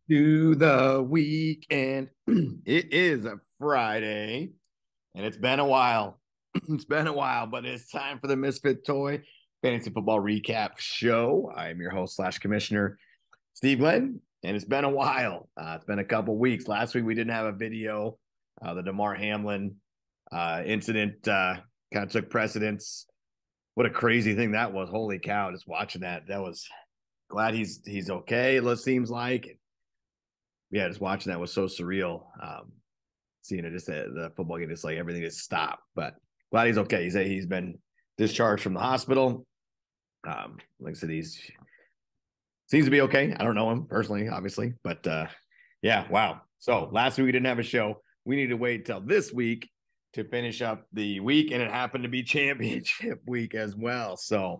To the weekend. It is a Friday, and it's been a while. It's been a while, but it's time for the Misfit Toy Fantasy Football Recap Show. I am your host slash commissioner, Steve Glenn, and it's been a while. It's been a couple weeks. Last week we didn't have a video. The Damar Hamlin incident kind of took precedence. What a crazy thing that was! Holy cow! Just watching that, that was glad he's okay. It seems like yeah, just watching that was so surreal. Seeing it just the football game, just like everything just stopped. But glad he's okay. He's been discharged from the hospital. Like I said, he's seems to be okay. I don't know him personally, obviously, but yeah, wow. So last week we didn't have a show. We need to wait till this week to finish up the week, and it happened to be championship week as well. So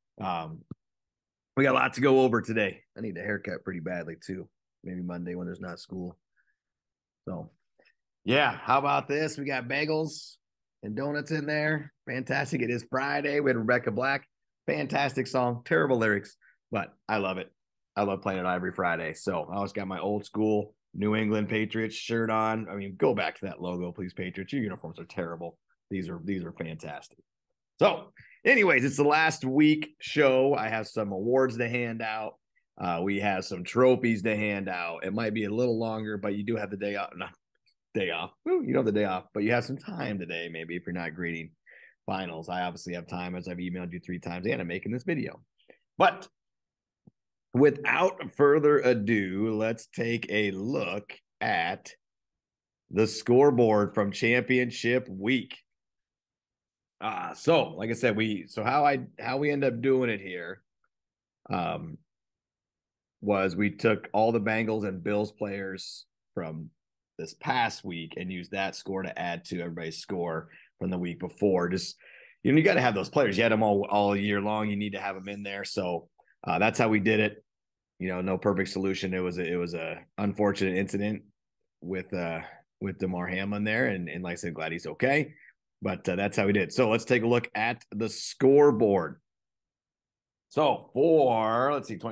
we got a lot to go over today. I need a haircut pretty badly too. Maybe Monday when there's not school. So yeah, how about this? We got bagels and donuts in there. Fantastic. It is Friday. We had Rebecca Black. Fantastic song. Terrible lyrics, but I love it. I love playing it every Friday. So I always got my old school New England Patriots shirt on. I mean, go back to that logo, please, Patriots. Your uniforms are terrible. These are fantastic. So, anyways, it's the last week show. I have some awards to hand out. We have some trophies to hand out. It might be a little longer, but you do have the day off. No, day off. Ooh, you don't have the day off, but you have some time today, maybe if you're not grading finals. I obviously have time as I've emailed you 3 times and I'm making this video. But without further ado, let's take a look at the scoreboard from championship week. So like I said, how we end up doing it here was we took all the Bengals and Bills players from this past week and used that score to add to everybody's score from the week before. Just you got to have those players. You had them all year long. You need to have them in there. So that's how we did it. No perfect solution. It was a unfortunate incident with Damar Hamlin there, and like I said, glad he's okay. But that's how we did. So let's take a look at the scoreboard. So for let's see,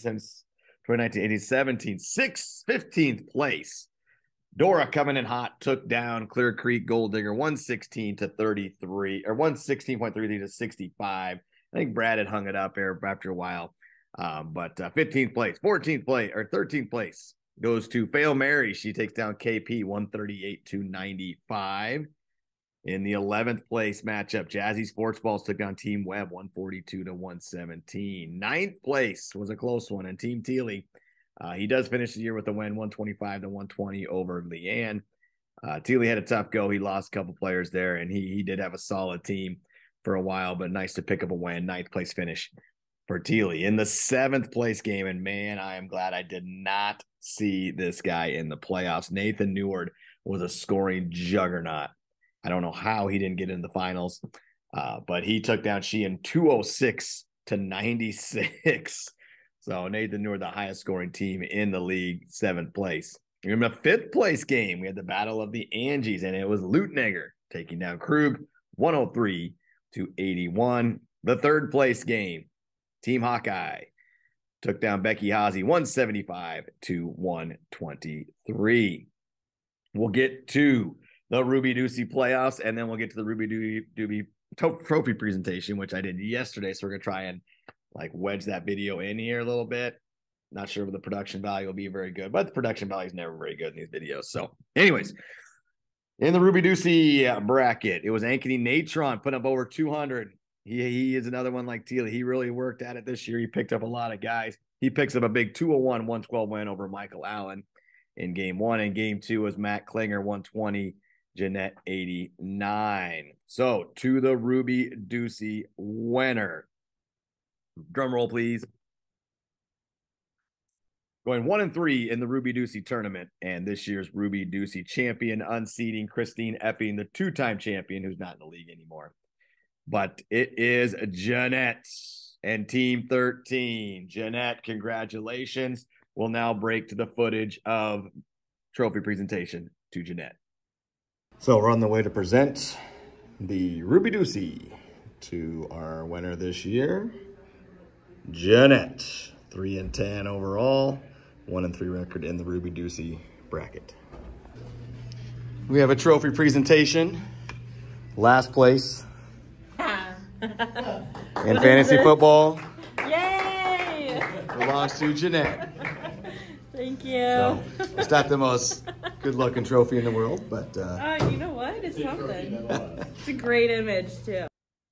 2019, 17, 15th place. Dora coming in hot, took down Clear Creek Gold Digger 116 to 33, or 116.33 to 65. I think Brad had hung it up there after a while. But 15th place, 14th place, or 13th place goes to Fail Mary. She takes down KP 138 to 95. In the 11th place matchup, Jazzy Sports Balls took down Team Webb 142 to 117. Ninth place was a close one, and Team Teely, he does finish the year with a win 125 to 120 over Leanne. Teely had a tough go. He lost a couple players there, and he did have a solid team for a while, but nice to pick up a win. Ninth place finish for Teely. In the 7th place game, and man, I am glad I did not see this guy in the playoffs. Nathan Neward was a scoring juggernaut. I don't know how he didn't get in the finals, but he took down Sheehan 206 to 96. So Nathan Neward, the highest scoring team in the league, 7th place. In the 5th place game, we had the Battle of the Angies, and it was Lutnegger taking down Krug 103 to 81. The 3rd place game, Team Hawkeye took down Becky Hazy 175 to 123. We'll get to the Ruby Ducey playoffs, and then we'll get to the Ruby Doobie trophy presentation, which I did yesterday. So we're going to try and wedge that video in here a little bit. Not sure if the production value will be very good, but the production value is never very good in these videos. So anyways, in the Ruby Ducey bracket, it was Ankeny Natron putting up over 200. He is another one like Teal. He really worked at it this year. He picked up a lot of guys. He picks up a big 201, 112 win over Michael Allen in game 1. And game 2 was Matt Klinger, 120, Jeanette 89. So to the Ruby Ducey winner. Drum roll, please. Going 1-3 in the Ruby Ducey tournament, and this year's Ruby Ducey champion, unseating Christine Epping, the 2-time champion who's not in the league anymore. But it is Jeanette and Team 13. Jeanette, congratulations. We'll now break to the footage of trophy presentation to Jeanette. So we're on the way to present the Ruby Ducey to our winner this year, Jeanette. 3-10 overall, 1-3 record in the Ruby Ducey bracket. We have a trophy presentation. Last place in fantasy football. Yay! Belongs to Jeanette. Thank you. So, it's not the most good-looking trophy in the world, but... you know what? It's something. It's a great image, too.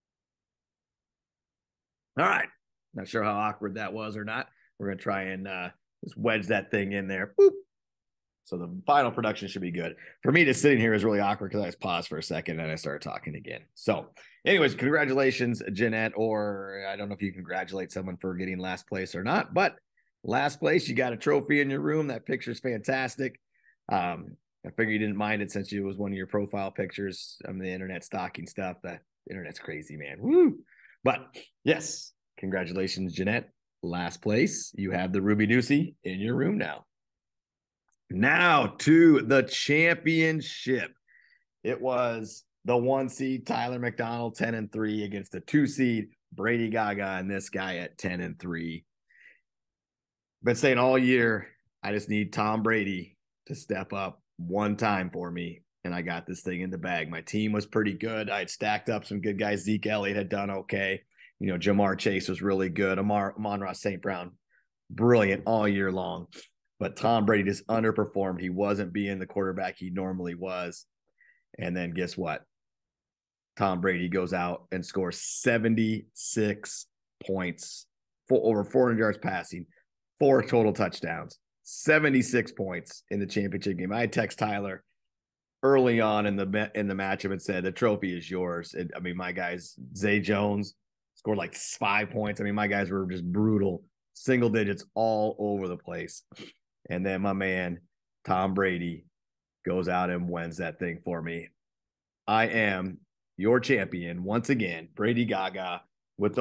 All right. Not sure how awkward that was or not. We're going to try and just wedge that thing in there. Boop. So the final production should be good. For me, just sitting here is really awkward because I just paused for a second and I started talking again. So anyways, congratulations, Jeanette, or I don't know if you congratulate someone for getting last place or not, but last place, you got a trophy in your room. That picture's fantastic. I figure you didn't mind it since it was one of your profile pictures on the internet stalking stuff. The internet's crazy, man. Woo! But yes, congratulations, Jeanette. Last place. You have the Ruby Ducey in your room now. Now to the championship. It was the 1 seed Tyler McDonald 10-3 against the 2 seed Brady Gaga and this guy at 10-3. Been saying all year, I just need Tom Brady to step up one time for me, and I got this thing in the bag. My team was pretty good. I had stacked up some good guys. Zeke Elliott had done okay. You know, Jamar Chase was really good. Amon-Ra St. Brown, brilliant all year long. But Tom Brady just underperformed. He wasn't being the quarterback he normally was. And then guess what? Tom Brady goes out and scores 76 points, over 400 yards passing, 4 total touchdowns, 76 points in the championship game. I text Tyler early on in the matchup and said, the trophy is yours. I mean, my guys, Zay Jones scored like 5 points. I mean, my guys were just brutal, single digits all over the place. And then my man, Tom Brady, goes out and wins that thing for me. I am your champion once again, Brady Gaga, with a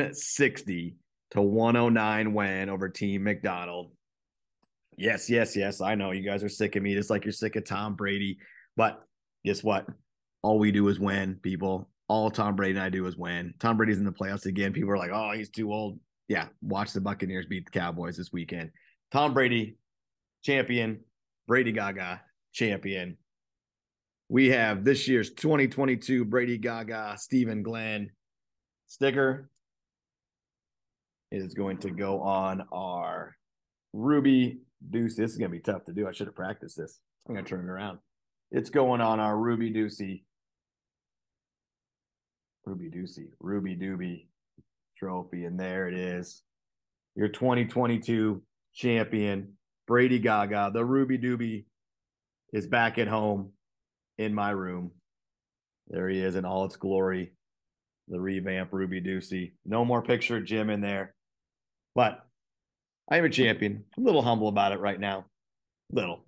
160-109 win over Team McDonald. Yes, yes, yes. I know you guys are sick of me, just like you're sick of Tom Brady. But guess what? All we do is win, people. All Tom Brady and I do is win. Tom Brady's in the playoffs again. People are like, oh, he's too old. Yeah, watch the Buccaneers beat the Cowboys this weekend. Tom Brady, champion. Brady Gaga, champion. We have this year's 2022 Brady Gaga Stephen Glenn sticker. It is going to go on our Ruby Ducey. This is going to be tough to do. I should have practiced this. I'm going to turn it around. It's going on our Ruby Ducey trophy. And there it is. Your 2022 champion, Brady Gaga. The Ruby Doobie is back at home in my room. There he is in all its glory. The revamped Ruby Ducey. No more picture of Jim in there. But I am a champion. I'm a little humble about it right now. Little.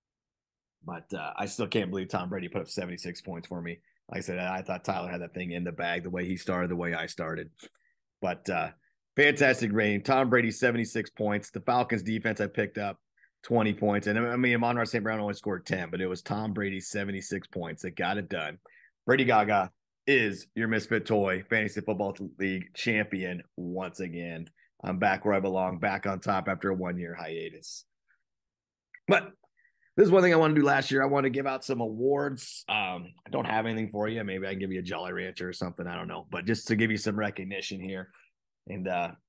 But I still can't believe Tom Brady put up 76 points for me. Like I said, I thought Tyler had that thing in the bag the way he started, the way I started. But fantastic rating. Tom Brady, 76 points. The Falcons defense I picked up 20 points. And I mean, Amon-Ra St. Brown only scored 10, but it was Tom Brady's 76 points that got it done. Brady Gaga is your Misfit Toy Fantasy Football League champion once again. I'm back where I belong, back on top after a 1-year hiatus. But this is one thing I want to do last year. I want to give out some awards. I don't have anything for you. Maybe I can give you a Jolly Rancher or something. I don't know. But just to give you some recognition here. And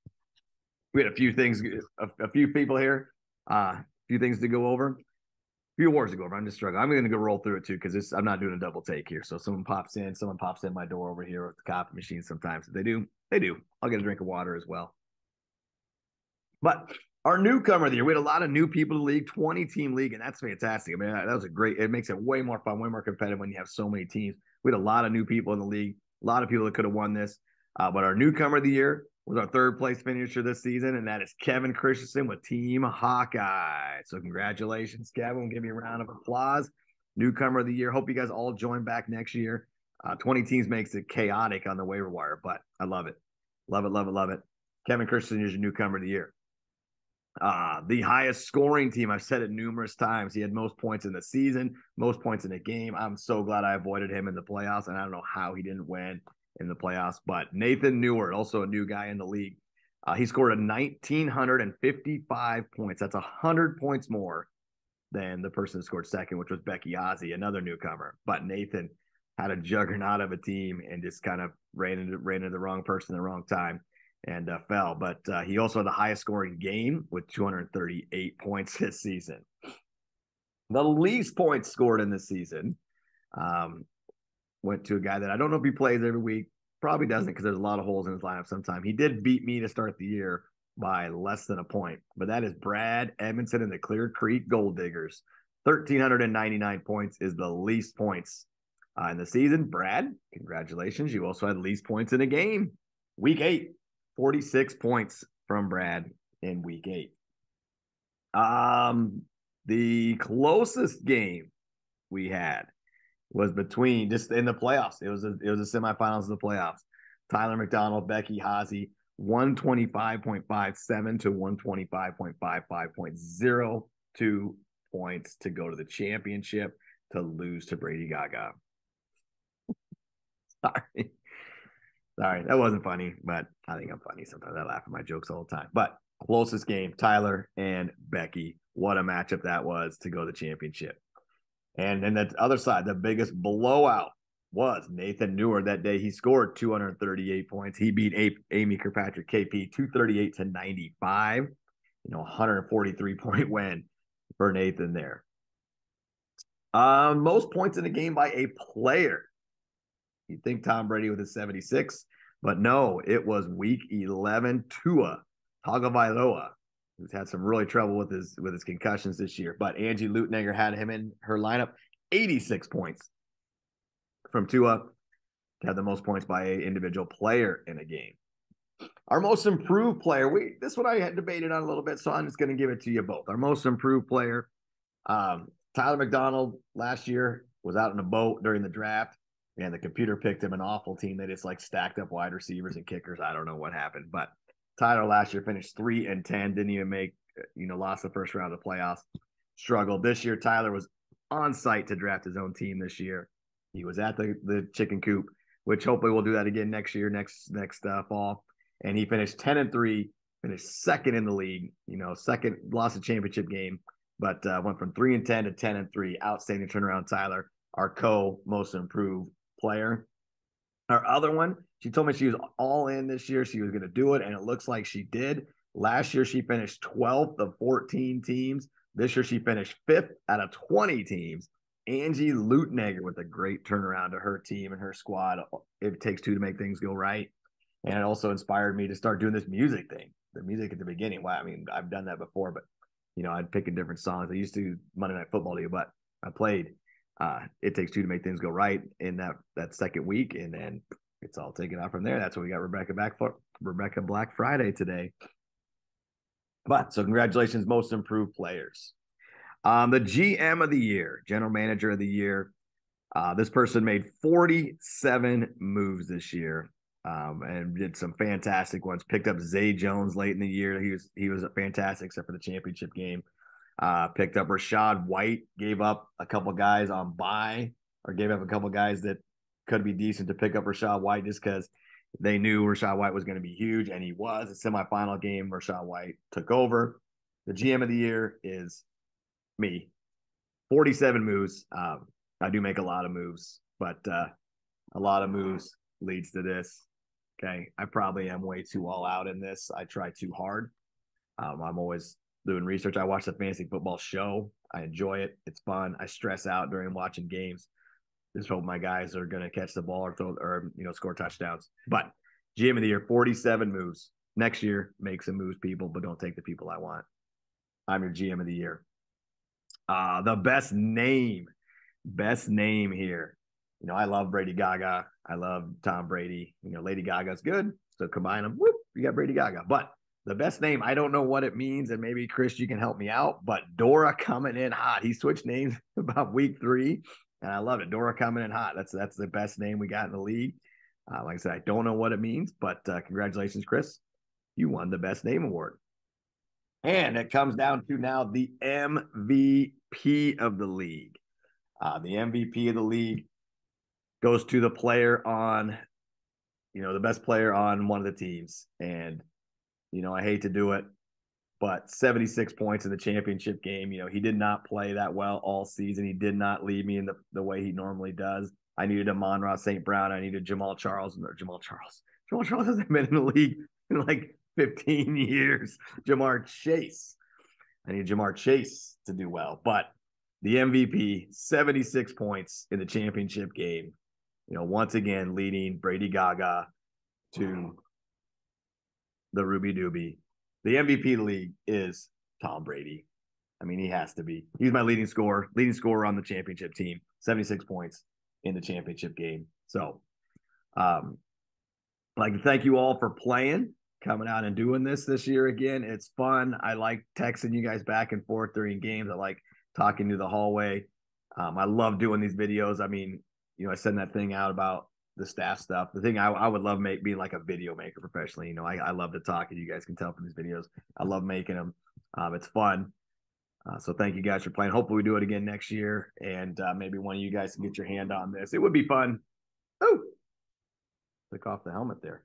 we had a few things, a few people here, a few things to go over. A few awards to go over. I'm just struggling. I'm going to go roll through it too because I'm not doing a double take here. So someone pops in my door over here with the coffee machine sometimes. If they do. I'll get a drink of water as well. But our newcomer of the year, we had a lot of new people in the league, 20-team league, and that's fantastic. I mean, that was it makes it way more fun, way more competitive when you have so many teams. We had a lot of new people in the league, a lot of people that could have won this. But our newcomer of the year was our 3rd place finisher this season, and that is Kevin Christensen with Team Hawkeye. So congratulations, Kevin. We'll give you a round of applause. Newcomer of the year. Hope you guys all join back next year. 20 teams makes it chaotic on the waiver wire, but I love it. Love it, love it, love it. Kevin Christensen is your newcomer of the year. The highest scoring team, I've said it numerous times. He had most points in the season, most points in the game. I'm so glad I avoided him in the playoffs, and I don't know how he didn't win in the playoffs. But Nathan Neward, also a new guy in the league, He scored a 1,955 points. That's 100 points more than the person who scored second, which was Becky Ozzie, another newcomer. But Nathan had a juggernaut of a team and just kind of ran into the wrong person at the wrong time and fell. But he also had the highest scoring game with 238 points this season. The least points scored in this season went to a guy that I don't know if he plays every week. Probably doesn't because there's a lot of holes in his lineup sometimes. He did beat me to start the year by less than a point, but that is Brad Edmondson and the Clear Creek Gold Diggers. 1,399 points is the least points in the season. Brad, congratulations. You also had least points in a game. Week 8, 46 points from Brad in week 8. The closest game we had was between just in the playoffs. It was a semifinals of the playoffs. Tyler McDonald, Becky Hazy, 125.57 to 125.55.02 points to go to the championship to lose to Brady Gaga. Sorry, that wasn't funny, but I think I'm funny sometimes. I laugh at my jokes all the time. But closest game, Tyler and Becky. What a matchup that was to go to the championship. And then the other side, the biggest blowout was Nathan Newer. That day he scored 238 points. He beat Amy Kirkpatrick KP 238 to 95. 143-point win for Nathan there. Most points in a game by a player. You'd think Tom Brady with his 76, but no, it was week 11 Tua Tagovailoa, who's had some really trouble with his concussions this year. But Angie Lutninger had him in her lineup, 86 points from Tua to have the most points by an individual player in a game. Our most improved player, this one I had debated on a little bit, so I'm just going to give it to you both. Our most improved player, Tyler McDonald last year was out in a boat during the draft, and the computer picked him an awful team. They just stacked up wide receivers and kickers. I don't know what happened, but Tyler last year finished 3-10, didn't even make, lost the first round of the playoffs, struggled. This year, Tyler was on site to draft his own team this year. He was at the chicken coop, which hopefully we'll do that again next year, next fall. And he finished 10-3, finished second in the league, second, lost a championship game, but went from 3-10 to 10-3. Outstanding turnaround, Tyler, our most improved player. Our other one, she told me she was all in this year. She was going to do it, and it looks like she did. Last year, she finished 12th of 14 teams. This year, she finished 5th out of 20 teams. Angie Lutninger with a great turnaround to her team and her squad. It takes two to make things go right. And it also inspired me to start doing this music thing. The music at the beginning. Wow, I mean, I've done that before, but, I'd pick a different songs. I used to Monday Night Football to you, but I played It Takes Two to Make Things Go Right in that second week, and then it's all taken off from there. That's what we got Rebecca Black Friday today. But so congratulations, most improved players. The GM of the year, general manager of the year. This person made 47 moves this year and did some fantastic ones. Picked up Zay Jones late in the year. He was fantastic except for the championship game. Picked up Rachaad White, gave up a couple guys on bye, or gave up a couple guys that could be decent to pick up Rachaad White just because they knew Rachaad White was going to be huge, and he was. A semifinal game, Rachaad White took over. The GM of the year is me. 47 moves. I do make a lot of moves, but a lot of moves leads to this. Okay, I probably am way too all out in this. I try too hard. I'm always doing research. I watch the fantasy football show. I enjoy it. It's fun. I stress out during watching games. Just hope my guys are going to catch the ball or score touchdowns. But GM of the year, 47 moves. Next year, make some moves, people, but don't take the people I want. I'm your GM of the year. The best name here. I love Brady Gaga. I love Tom Brady. Lady Gaga's good. So combine them. Whoop, you got Brady Gaga. But the best name, I don't know what it means, and maybe Chris, you can help me out. But Dora coming in hot. He switched names about week 3, and I love it. Dora coming in hot. That's the best name we got in the league. Like I said, I don't know what it means, but congratulations, Chris. You won the best name award. And it comes down to now the MVP of the league. The MVP of the league goes to the player on, the best player on one of the teams. And I hate to do it, but 76 points in the championship game. He did not play that well all season. He did not lead me in the way he normally does. I needed Amon-Ra St. Brown. I needed Jamal Charles. Jamal Charles. Jamal Charles hasn't been in the league in like 15 years. Ja'Marr Chase. I need Ja'Marr Chase to do well. But the MVP, 76 points in the championship game. Once again, leading Brady Gaga to the Ruby Doobie. The MVP of the league is Tom Brady. I mean, he has to be. He's my leading scorer on the championship team. 76 points in the championship game. So, I'd like to thank you all for playing, coming out and doing this year again. It's fun. I like texting you guys back and forth during games. I like talking to the hallway. I love doing these videos. I mean, I send that thing out about the staff stuff. The thing I would love being like a video maker professionally. I love to talk, and you guys can tell from these videos. I love making them. It's fun. So thank you guys for playing. Hopefully we do it again next year, and maybe one of you guys can get your hand on this. It would be fun. Oh, took off the helmet there.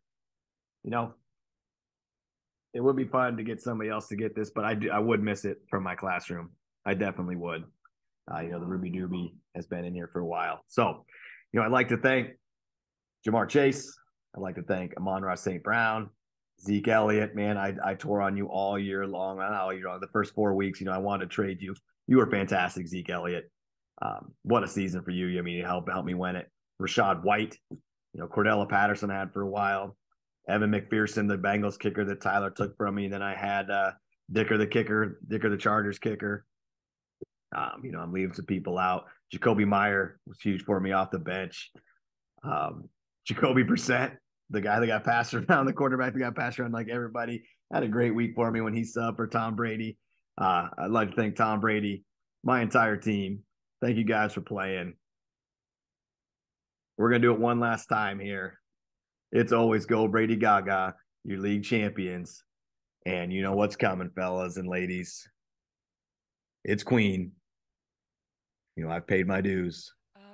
It would be fun to get somebody else to get this, but I would miss it from my classroom. I definitely would. The Ruby Doobie has been in here for a while. So, I'd like to thank Ja'Marr Chase. I'd like to thank Amon-Ra St. Brown, Zeke Elliott. Man, I tore on you all year long. The first 4 weeks, I wanted to trade you. You were fantastic, Zeke Elliott. What a season for you. I mean, you helped me win it. Rashad White, Cordella Patterson I had for a while. Evan McPherson, the Bengals kicker that Tyler took from me. Then I had Dicker the Chargers kicker. I'm leaving some people out. Jacoby Meyer was huge for me off the bench. Jacoby Brissett, the guy that got passed around, the quarterback that got passed around like everybody, had a great week for me when he subbed for Tom Brady. I'd like to thank Tom Brady, my entire team. Thank you guys for playing. We're going to do it one last time here. It's always go Brady Gaga, your league champions. And you know what's coming, fellas and ladies. It's Queen. I've paid my dues.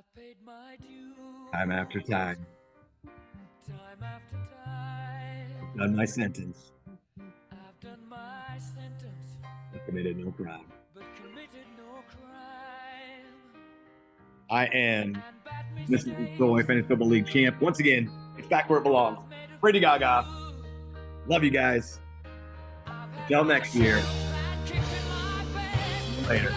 Time after time. Time after time. I've done my sentence. But committed no crime. I am Mr. Troy, Fantasy Football League champ. Once again, it's back where it belongs. Brady Gaga. Love you guys. Until next year. Later.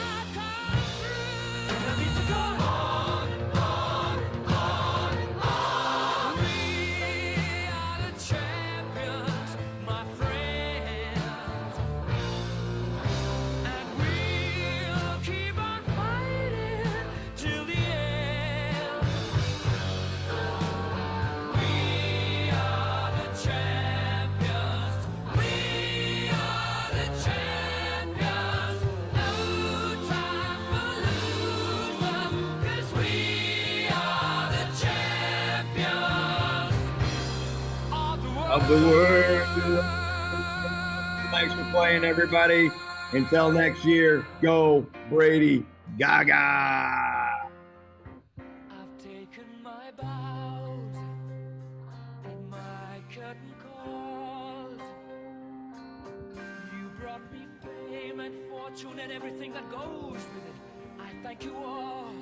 Of the world. Thanks for playing, everybody. Until next year, go Brady Gaga. I've taken my bows and my curtain calls. You brought me fame and fortune and everything that goes with it. I thank you all.